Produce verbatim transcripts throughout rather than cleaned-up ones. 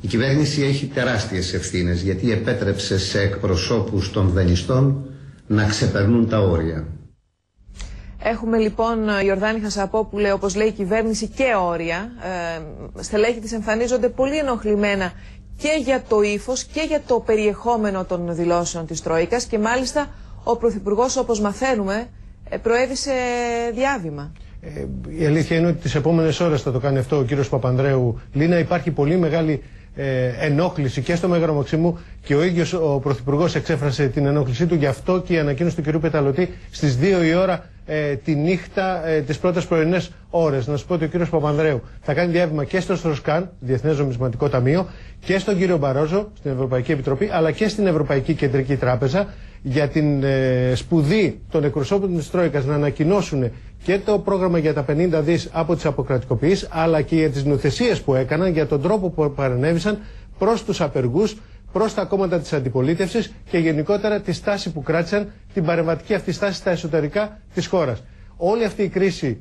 Η κυβέρνηση έχει τεράστιες ευθύνες γιατί επέτρεψε σε εκπροσώπους των δανειστών να ξεπερνούν τα όρια. Έχουμε λοιπόν, Ιορδάνη Χασαπόπουλε, όπως λέει η κυβέρνηση, και όρια. Ε, στελέχη της εμφανίζονται πολύ ενοχλημένα και για το ύφος και για το περιεχόμενο των δηλώσεων της Τρόικας και μάλιστα ο Πρωθυπουργός, όπως μαθαίνουμε, προέβη σε διάβημα. Ε, η αλήθεια είναι ότι τις επόμενες ώρες θα το κάνει αυτό ο κύριος Παπανδρέου. Λίνα, υπάρχει πολύ μεγάλη ε, ενόχληση και στο Μέγαρο Μαξίμου και ο ίδιος ο Πρωθυπουργός εξέφρασε την ενόχλησή του. Γι' αυτό και η ανακοίνωση του κυρίου Πεταλωτή στις δύο η ώρα ε, τη νύχτα, ε, τις πρώτες πρωινές ώρες. Να σου πω ότι ο κύριος Παπανδρέου θα κάνει διάβημα και στο Στροσκάν, Διεθνές Νομισματικό Ταμείο, και στον κύριο Μπαρόζο, στην Ευρωπαϊκή Επιτροπή, αλλά και στην Ευρωπαϊκή Κεντρική Τράπεζα, για την ε, σπουδή των εκπροσώπων της Τρόικας να ανακοινώσουν και το πρόγραμμα για τα πενήντα δις από τις αποκρατικοποιήσεις, αλλά και για τις νουθεσίες που έκαναν, για τον τρόπο που παρενέβησαν προς τους απεργούς, προς τα κόμματα της αντιπολίτευσης και γενικότερα τη στάση που κράτησαν, την παρεμβατική αυτή στάση στα εσωτερικά της χώρας. Όλη αυτή η κρίση,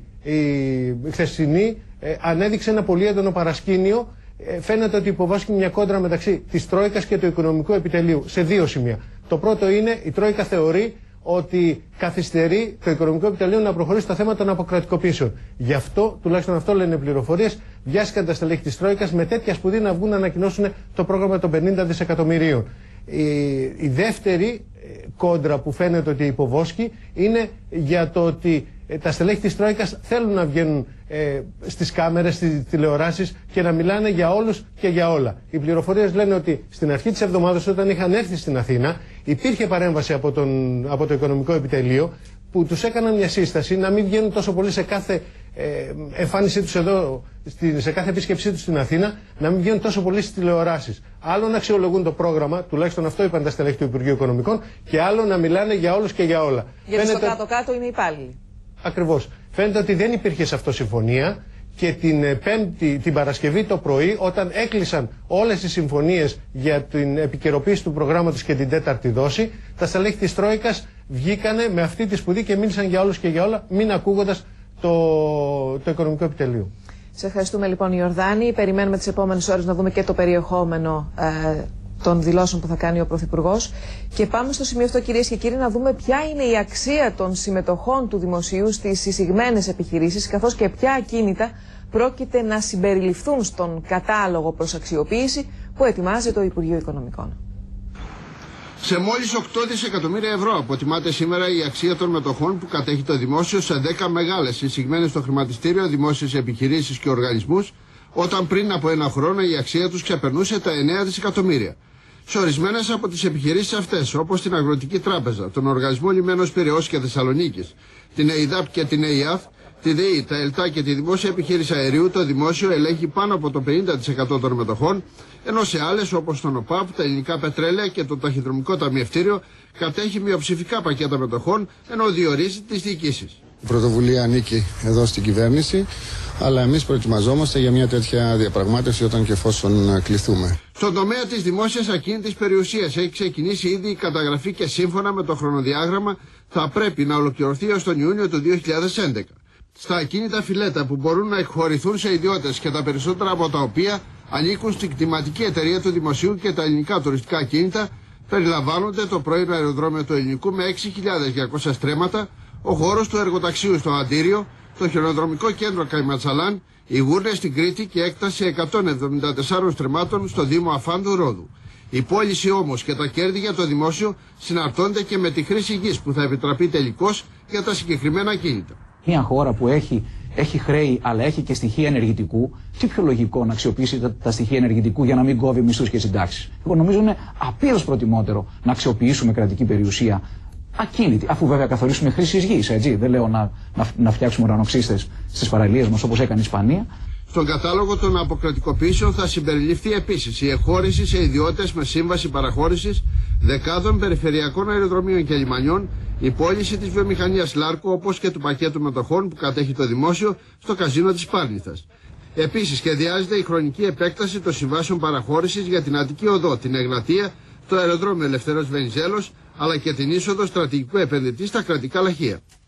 η χθεσινή, ε, ανέδειξε ένα πολύ έντονο παρασκήνιο. Ε, φαίνεται ότι υποβάσκει μια κόντρα μεταξύ της Τρόικας και του οικονομικού επιτελείου σε δύο σημεία. Το πρώτο είναι, η Τρόικα θεωρεί ότι καθυστερεί το οικονομικό επιτελείο να προχωρήσει στο θέμα των αποκρατικοποιήσεων. Γι' αυτό, τουλάχιστον αυτό λένε πληροφορίες, βιάστηκαν τα στελέχη της Τρόικας με τέτοια σπουδή να βγουν να ανακοινώσουν το πρόγραμμα των πενήντα δισεκατομμυρίων. Η, η δεύτερη κόντρα που φαίνεται ότι υποβόσκει είναι για το ότι ε, τα στελέχη της Τρόικας θέλουν να βγαίνουν ε, στις κάμερες, στις τηλεοράσεις και να μιλάνε για όλους και για όλα. Οι πληροφορίες λένε ότι στην αρχή της εβδομάδας, όταν είχαν έρθει στην Αθήνα, υπήρχε παρέμβαση από, τον, από το οικονομικό επιτελείο που τους έκαναν μια σύσταση να μην βγαίνουν τόσο πολύ σε κάθε ε, εμφάνισή τους εδώ, σε κάθε επίσκεψή τους στην Αθήνα, να μην βγαίνουν τόσο πολύ στις τηλεοράσεις. Άλλο να αξιολογούν το πρόγραμμα, τουλάχιστον αυτό είπαν τα στελέχη του Υπουργείου Οικονομικών, και άλλο να μιλάνε για όλους και για όλα. Γιατί Φαίνεται... στο κάτω-κάτω είναι υπάλληλοι. Ακριβώς. Φαίνεται ότι δεν υπήρχε σε αυτό συμφωνία και την Πέμπτη, την Παρασκευή το πρωί, όταν έκλεισαν όλες οι συμφωνίες για την επικαιροποίηση του προγράμματος και την τέταρτη δόση, τα στελέχη της Τρόικας βγήκανε με αυτή τη σπουδή και μίλησαν για όλους και για όλα, μην ακούγοντας το, το οικονομικό επιτελείο. Σε ευχαριστούμε λοιπόν, Ιορδάνη. Περιμένουμε τις επόμενες ώρες να δούμε και το περιεχόμενο ε, των δηλώσεων που θα κάνει ο Πρωθυπουργός. Και πάμε στο σημείο αυτό, κυρίες και κύριοι, να δούμε ποια είναι η αξία των συμμετοχών του δημοσίου στις εισηγμένες επιχειρήσεις, καθώς και ποια ακίνητα πρόκειται να συμπεριληφθούν στον κατάλογο προς αξιοποίηση που ετοιμάζει το Υπουργείο Οικονομικών. Σε μόλις οκτώ δισεκατομμύρια ευρώ αποτιμάται σήμερα η αξία των μετοχών που κατέχει το δημόσιο σε δέκα μεγάλες εισηγμένες στο χρηματιστήριο, δημόσιες επιχειρήσεις και οργανισμούς, όταν πριν από ένα χρόνο η αξία τους ξεπερνούσε τα εννέα δισεκατομμύρια. Σε ορισμένες από τις επιχειρήσεις αυτές, όπως την Αγροτική Τράπεζα, τον Οργανισμό Λιμένος Πειραιώς και Θεσσαλονίκης, την ΕΙΔΑΠ και την ΕΙΑΘ, τη ΔΕΗ, τα ΕΛΤΑ και τη Δημόσια Επιχείρηση Αερίου, το δημόσιο ελέγχει πάνω από το πενήντα τοις εκατό των μετοχών, ενώ σε άλλες όπως τον ΟΠΑΠ, τα Ελληνικά Πετρέλαια και το Ταχυδρομικό Ταμιευτήριο κατέχει μειοψηφικά πακέτα μετοχών, ενώ διορίζει τις διοικήσεις. Η πρωτοβουλία ανήκει εδώ στην κυβέρνηση, αλλά εμείς προετοιμαζόμαστε για μια τέτοια διαπραγμάτευση όταν και εφόσον κληθούμε. Στον τομέα της δημόσιας ακίνητης περιουσίας έχει ξεκινήσει ήδη η καταγραφή και σύμφωνα με το χρονοδιάγραμμα θα πρέπει να ολοκληρωθεί ως τον Ιούνιο του δύο χιλιάδες έντεκα. Στα ακίνητα φιλέτα που μπορούν να εκχωρηθούν σε ιδιώτες και τα περισσότερα από τα οποία ανήκουν στην κτηματική εταιρεία του Δημοσίου και τα ελληνικά τουριστικά ακίνητα, περιλαμβάνονται το πρώην αεροδρόμιο του Ελληνικού με έξι χιλιάδες διακόσια στρέμματα, ο χώρος του εργοταξίου στο Αντίριο, το χιονοδρομικό κέντρο Καϊματσαλάν, οι γούρνες στην Κρήτη και έκταση εκατόν εβδομήντα τεσσάρων στρεμμάτων στο Δήμο Αφάντου Ρόδου. Η πώληση όμως και τα κέρδη για το δημόσιο συναρτώνται και με τη χρήση γης που θα επιτραπεί τελικώς για τα συγκεκριμένα ακίνητα. Μια χώρα που έχει, έχει χρέη αλλά έχει και στοιχεία ενεργητικού, τι πιο λογικό να αξιοποιήσει τα, τα στοιχεία ενεργητικού για να μην κόβει μισθούς και συντάξεις. Εγώ νομίζω είναι απείρως προτιμότερο να αξιοποιήσουμε κρατική περιουσία ακίνητη, αφού βέβαια καθορίσουμε χρήσης γης, έτσι. Δεν λέω να, να, να φτιάξουμε ουρανοξύστες στις παραλίες μας όπως έκανε η Ισπανία. Στον κατάλογο των αποκρατικοποιήσεων θα συμπεριληφθεί επίσης η εκχώρηση σε ιδιώτες με σύμβαση παραχώρησης δεκάδων περιφερειακών αεροδρομίων και λιμανιών, η πώληση της βιομηχανίας Λάρκο όπως και του πακέτου μετοχών που κατέχει το δημόσιο στο καζίνο της Πάρνηθας. Επίσης σχεδιάζεται η χρονική επέκταση των συμβάσεων παραχώρησης για την Αττική Οδό, την Εγνατία, το αεροδρόμιο Ελευθέρος Βενιζέλος αλλά και την είσοδο στρατηγικού επενδυτή στα κρατικά λαχεία.